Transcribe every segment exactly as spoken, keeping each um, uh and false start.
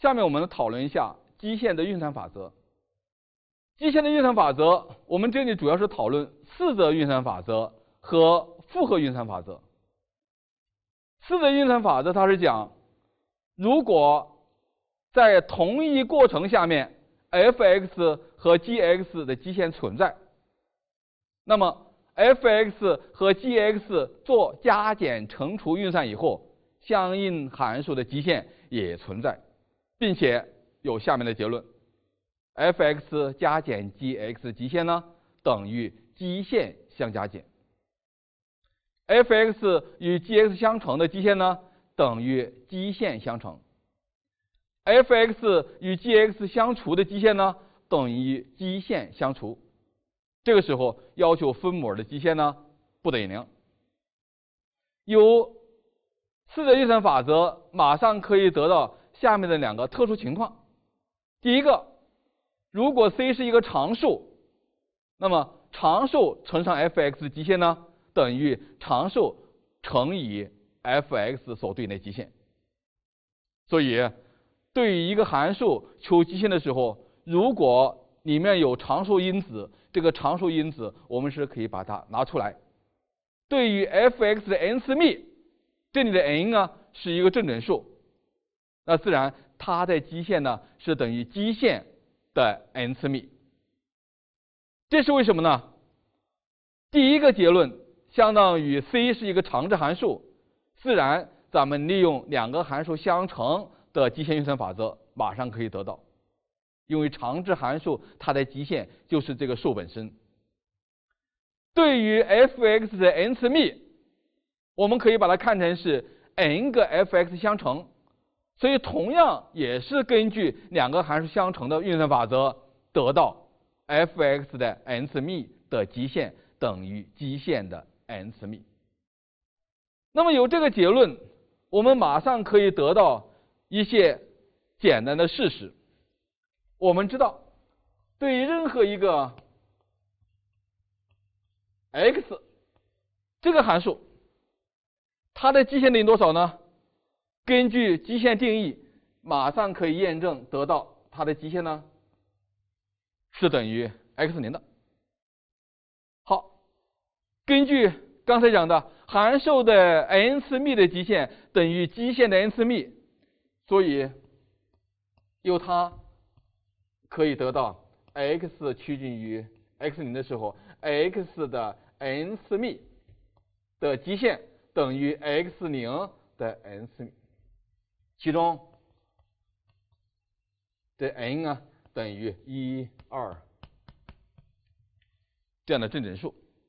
下面我们讨论一下基线的运算法则。基线的运算法则，我们这里主要是讨论四则运算法则和复合运算法则。四则运算法则它是讲，如果在同一过程下面 f(x) 和 g(x) 的基线存在，那么 f(x) 和 g(x) 做加减乘除运算以后，相应函数的基线也存在，并且有下面的结论。f(x) 加减 g(x) 基线呢等于基线相加减 ，f(x) 与 g(x) 相乘的基线呢等于基线相乘 ，f(x) 与 g(x) 相除的基线呢等于基线相除。这个时候要求分母的基线呢不等于零。有四则运算法则，马上可以得到下面的两个特殊情况。第一个，如果 c 是一个常数，那么常数乘上 f(x) 基线呢等于常数乘以 f(x) 所对应的基线。所以对于一个函数求基线的时候，如果里面有常数因子，这个常数因子我们是可以把它拿出来。对于 f(x) 的 n 次幂，这里的 n 呢是一个正整数，那自然它的基线呢是等于基线的 n 次幂。这是为什么呢？第一个结论相当于 c 是一个常质函数，自然咱们利用两个函数相乘的基线运算法则马上可以得到，因为常质函数它的基线就是这个数本身。对于 f(x) 的 n 次幂，我们可以把它看成是 n 个 f(x) 相乘，所以同样也是根据两个函数相乘的运算法则得到 f(x) 的 n 次幂的基线等于基线的 n 次幂。那么有这个结论，我们马上可以得到一些简单的事实。我们知道，对于任何一个 x 这个函数，它的基线等于多少呢？根据基线定义，马上可以验证得到它的基线呢是等于 x 零的。好，根据刚才讲的函数的 n 次幂的基线等于基线的 n 次幂，所以由它可以得到 x 趋近于 x 零的时候 x 的 n 次幂的基线等于 x 零的 n 次幂，其中这 n 啊等于一、二这样的正整数。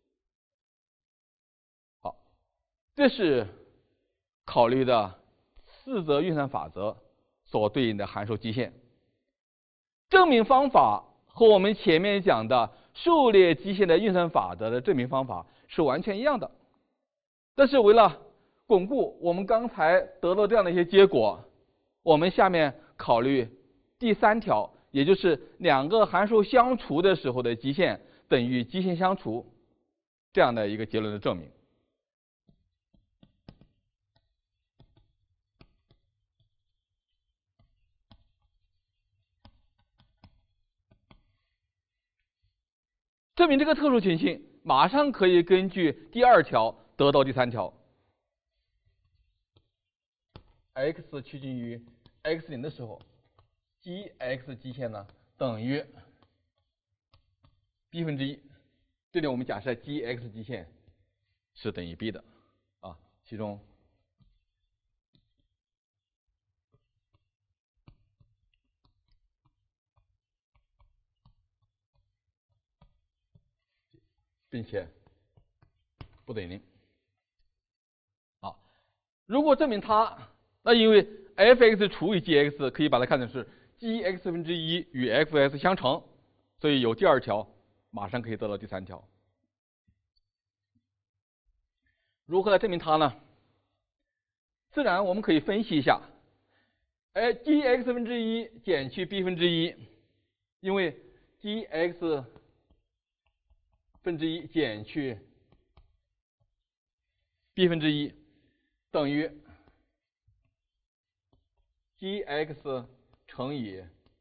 好，这是考虑的四则运算法则所对应的函数基线。证明方法和我们前面讲的数列基线的运算法则的证明方法是完全一样的，但是为了巩固我们刚才得到这样的一些结果，我们下面考虑第三条，也就是两个函数相除的时候的基线等于基线相除这样的一个结论的证明。证明这个特殊情形，马上可以根据第二条得到第三条。x 趋近于 x 零的时候 ，g(x) 基线呢等于 b 分之一。这里我们假设 g(x) 基线是等于 b 的啊，其中并且不等于零。好，如果证明它，那因为 f(x) 除以 g(x) 可以把它看成是 g(x) 分之一与 f(x) 相乘，所以有第二条，马上可以得到第三条。如何来证明它呢？自然我们可以分析一下，哎 ，g(x) 分之一减去 b 分之一，因为 g(x) 分之一减去 b 分之一等于 g(x) 乘以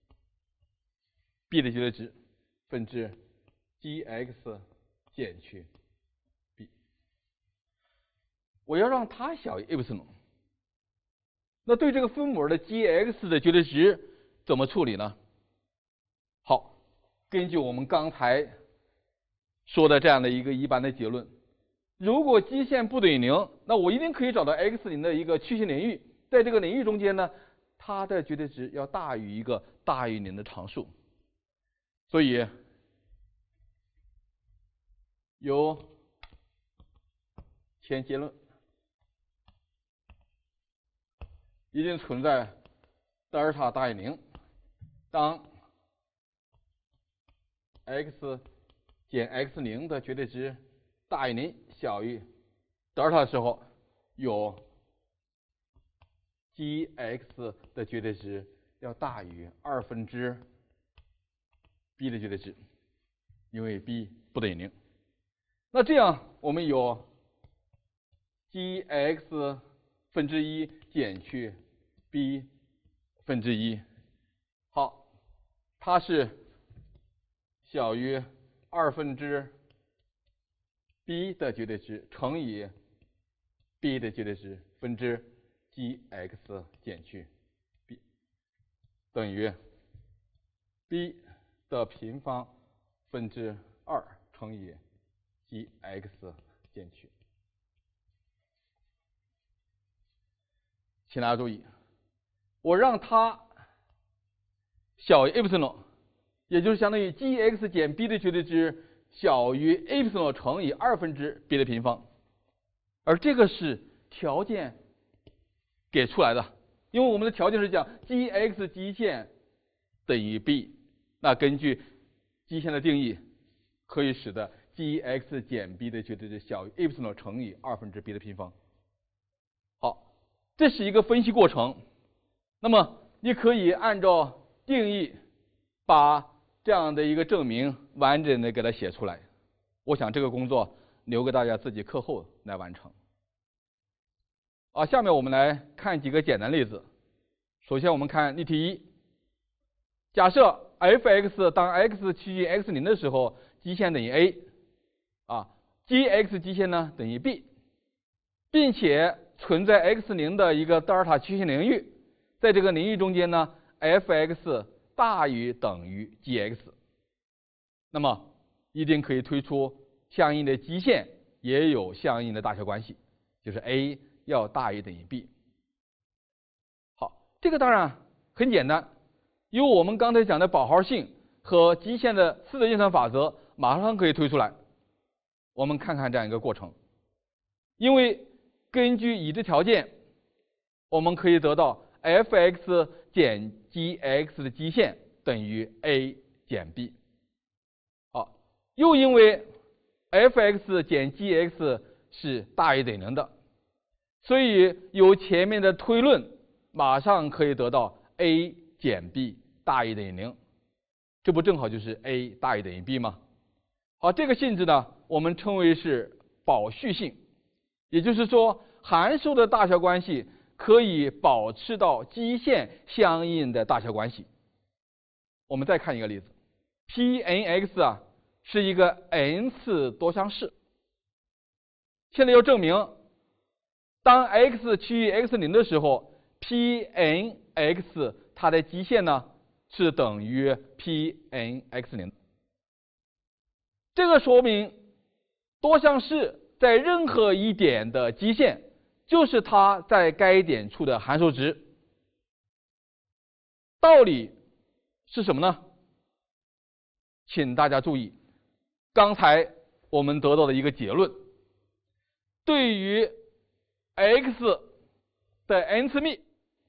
b 的绝对值分之 g(x) 减去 b。我要让它小于 epsilon。那对这个分母的 g(x) 的绝对值怎么处理呢？好，根据我们刚才说的这样的一个一般的结论，如果基线不等于零，那我一定可以找到 x 零的一个曲线领域，在这个领域中间呢，它的绝对值要大于一个大于零的常数。所以由前结论一定存在德尔塔大于零，当 x 减 x 零的绝对值大于零小于德尔塔的时候，有 g(x) 的绝对值要大于二分之 b 的绝对值，因为 b 不等于零。那这样我们有 g(x) 分之一减去 b 分之一，好，它是小于二分之 b 的绝对值乘以 b 的绝对值分之 g(x) 减去 b， 等于 b 的平方分之二乘以 g(x) 减去。请大家注意，我让它小于 epsilon， 也就是相当于 g(x) 减 b 的绝对值小于 epsilon 乘以二分之 b 的平方，而这个是条件给出来的，因为我们的条件是讲 g(x) 基线等于 b， 那根据基线的定义，可以使得 g(x) 减 b 的绝对值小于 epsilon 乘以二分之 b 的平方。好，这是一个分析过程。那么你可以按照定义把这样的一个证明完整的给它写出来。我想这个工作留给大家自己课后来完成。啊，下面我们来看几个简单例子。首先我们看例题一，假设 f(x) 当 x 趋近 x 零的时候，基线等于 a， 啊 ，g(x) 基线呢等于 b， 并且存在 x 零的一个德尔塔曲线领域，在这个领域中间呢 f(x) 大于等于 g(x)， 那么一定可以推出相应的基线也有相应的大小关系，就是 a 要大于等于 b。好，这个当然很简单，因为我们刚才讲的保号性和基线的四则运算法则马上可以推出来。我们看看这样一个过程，因为根据已知条件，我们可以得到 f(x) 减 g(x) 的基线等于 a 减 b。好，又因为 f(x) 减 g(x) 是大于等于零的，所以由前面的推论马上可以得到 a 减 b 大于等于零，这不正好就是 a 大于等于 b 吗？好，这个性质呢，我们称为是保序性，也就是说函数的大小关系可以保持到基线相应的大小关系。我们再看一个例子 ，Pnx 啊是一个 n 次多项式。现在要证明，当 x 趋于 x 零的时候 ，Pnx 它的基线呢是等于 Pnx 零。这个说明多项式在任何一点的基线就是它在该点处的函数值。道理是什么呢？请大家注意，刚才我们得到的一个结论，对于 x 的 n 次幂，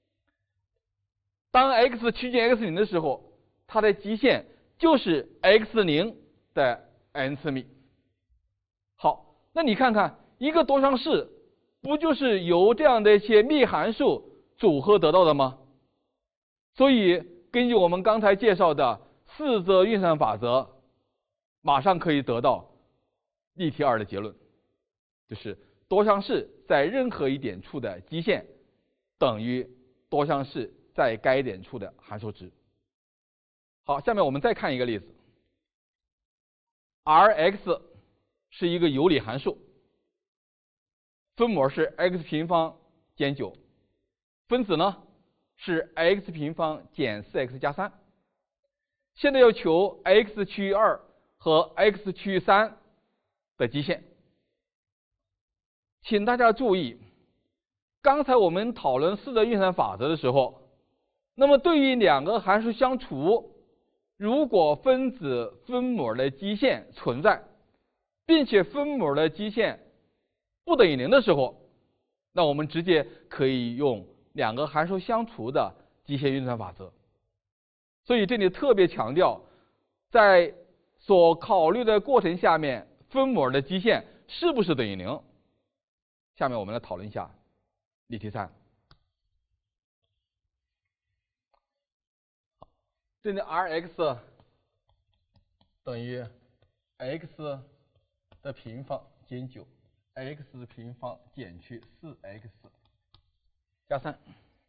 当 x 趋近 x 零的时候，它的基线就是 x 零的 n 次幂。好，那你看看一个多项式不就是由这样的一些幂函数组合得到的吗？所以根据我们刚才介绍的四则运算法则，马上可以得到例题二的结论，就是多项式在任何一点处的基线等于多项式在该点处的函数值。好，下面我们再看一个例子 ，Rx 是一个有理函数，分母是 x 平方减九，分子呢是 x 平方减 四 x 加三。现在要求 x 趋于二和 x 趋于三的基线。请大家注意，刚才我们讨论四的运算法则的时候，那么对于两个函数相除，如果分子分母的基线存在，并且分母的基线不等于零的时候，那我们直接可以用两个函数相除的基线运算法则。所以这里特别强调，在所考虑的过程下面，分母的基线是不是等于零？下面我们来讨论一下例题三。这里 Rx 等于 x 的平方减九 ，x 平方减去 四 x 加三。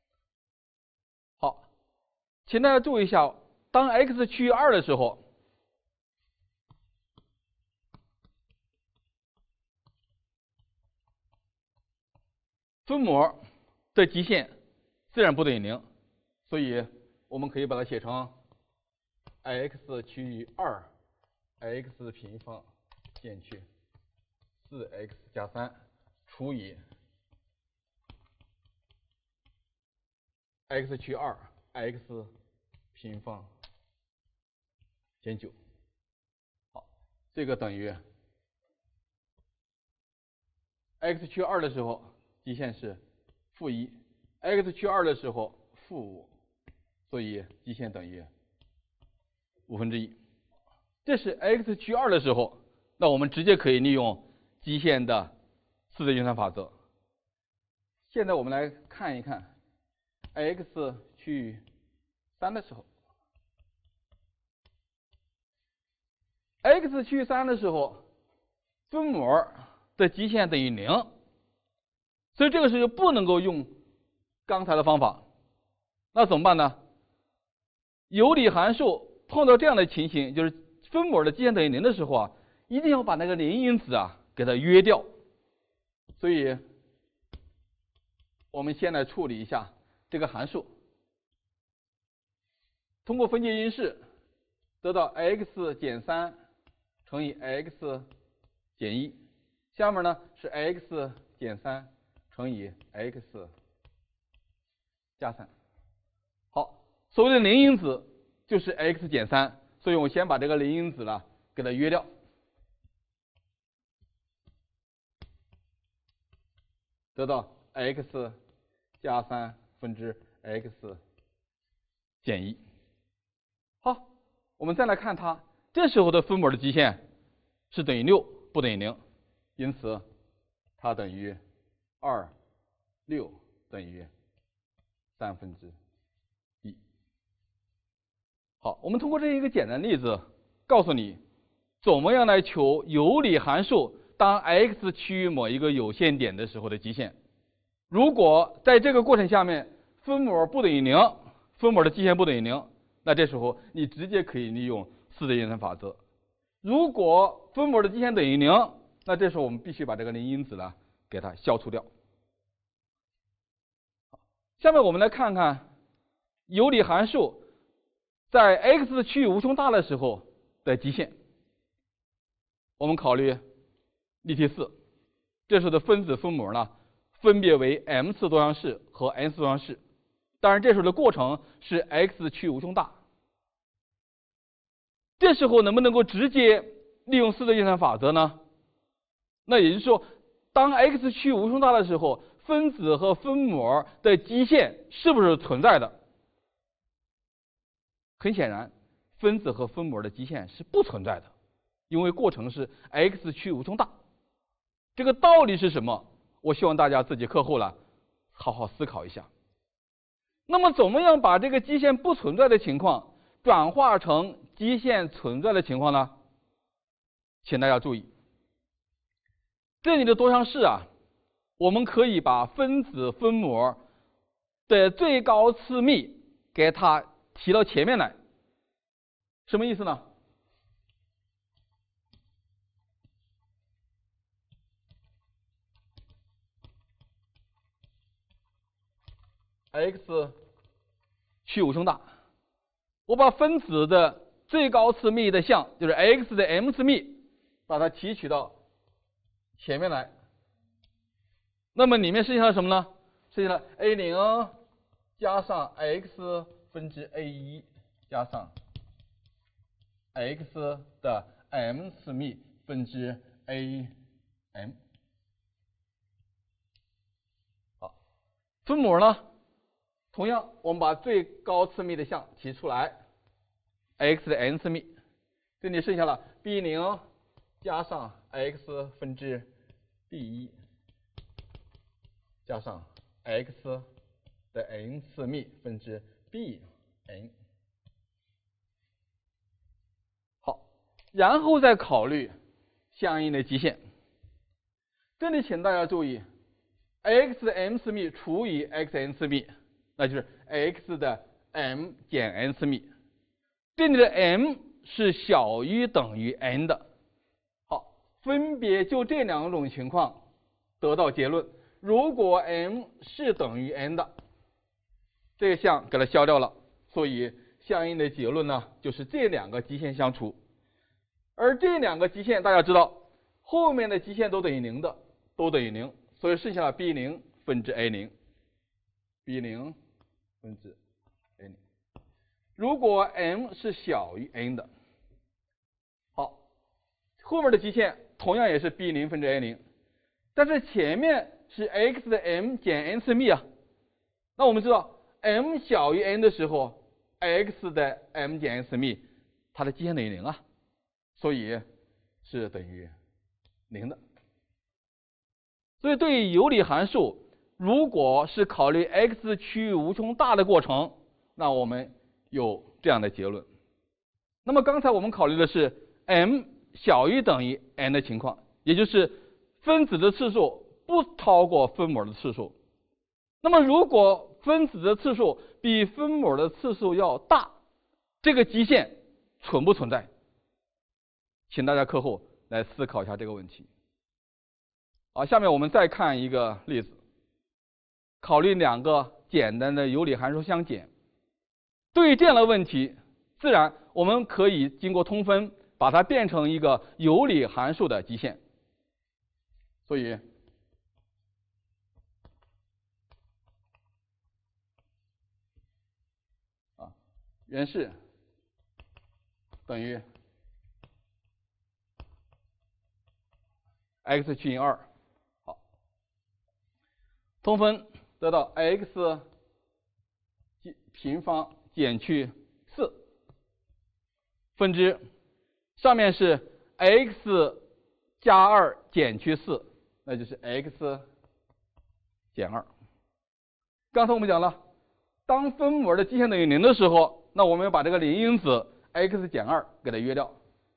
好，请大家注意一下，当 x 趋于二的时候，分母的基线自然不等于零，所以我们可以把它写成 x 趋于二 x 平方减去 四 x 加三除以 x 趋于二 x 平方减九。好，这个等于 x 趋于二的时候，基线是负一 ，x 趋于二的时候负五，所以基线等于五分之一。这是 x 趋于二的时候，那我们直接可以利用基线的四则运算法则。现在我们来看一看 x 趋于三的时候 ，x 趋于三的时候，分母的基线等于零。所以这个时候就不能够用刚才的方法，那怎么办呢？有理函数碰到这样的情形，就是分母的基线等于零的时候啊，一定要把那个零因子啊给它约掉。所以我们先来处理一下这个函数，通过分解因式得到 x 减三乘以 x 减一，下面呢是 x 减三乘以 x 加三。好，所谓的零因子就是 x 减三，所以我先把这个零因子呢给它约掉，得到 x 加三分之 x 减一。好，我们再来看它，这时候的分母的基线是等于六，不等于零，因此它等于二六等于三分之一。好，我们通过这一个简单例子，告诉你怎么样来求有理函数当 x 趋于某一个有限点的时候的基线。如果在这个过程下面分母不等于零，分母的基线不等于零，那这时候你直接可以利用四则运算法则。如果分母的基线等于零，那这时候我们必须把这个零因子呢给它消除掉。下面我们来看看有理函数在 x 趋于无穷大的时候的基线。我们考虑例题四，这时候的分子分母呢分别为 m 次多项式和 n 次多项式，当然这时候的过程是 x 趋于无穷大。这时候能不能够直接利用四则运算法则呢？那也就是说，当 x 趋于无穷大的时候，分子和分母的基线是不是存在的？很显然，分子和分母的基线是不存在的，因为过程是 x 趋于无穷大。这个道理是什么？我希望大家自己课后了好好思考一下。那么怎么样把这个基线不存在的情况转化成基线存在的情况呢？请大家注意，这里的多项式啊，我们可以把分子分母的最高次幂给它提到前面来，什么意思呢？ x 趋无穷大，我把分子的最高次幂的项，就是 x 的 m 次幂，把它提取到前面来。那么里面剩下了什么呢？剩下了 a 零加上 x 分之 a 一加上 x 的 m 次幂分之 a m。好，分母呢？ 同样，我们把最高次幂的项提出来 ，x 的 n 次幂，这里剩下了 b 零加上 x 分之 b 一加上 x 的 n 次幂分之 b n。好，然后再考虑相应的极限。这里请大家注意 ，x 的 m 次幂除以 x n 次幂。 那就是 x 的 m 减 n 次幂，这里的 m 是小于等于 n 的。好，分别就这两种情况得到结论。如果 m 是等于 n 的，这个项给它消掉了，所以相应的结论呢就是这两个极限相除。而这两个极限大家知道，后面的极限都等于零的，都等于零，所以剩下了 b 零分之 a 零 ，b 零。 分之 a 零，如果 m 是小于 n 的，好，后面的极限同样也是 b 零分之 a 零，但是前面是 x 的 m 减 n 次幂啊，那我们知道 m 小于 n 的时候 ，x 的 m 减 n 次幂，它的极限等于零啊，所以是等于零的。所以对于有理函数， 如果是考虑 x 趋于无穷大的过程，那我们有这样的结论。那么刚才我们考虑的是 m 小于等于 n 的情况，也就是分子的次数不超过分母的次数。那么如果分子的次数比分母的次数要大，这个极限存不存在？请大家课后来思考一下这个问题。好，下面我们再看一个例子。 考虑两个简单的有理函数相减，对于这样的问题，自然我们可以经过通分，把它变成一个有理函数的极限。所以，啊，原式等于 x 趋近二。好，通分。 得到 x 平方减去四分之上面是 x 加二减去四，那就是 x 减二。刚才我们讲了，当分母的极限等于零的时候，那我们要把这个零因子 x 减二给它约掉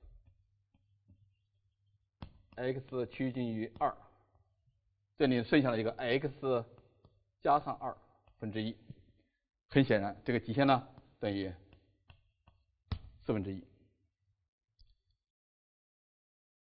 ，x 趋近于二，这里剩下了一个 x 加上二分之一，很显然，这个极限呢等于四分之一。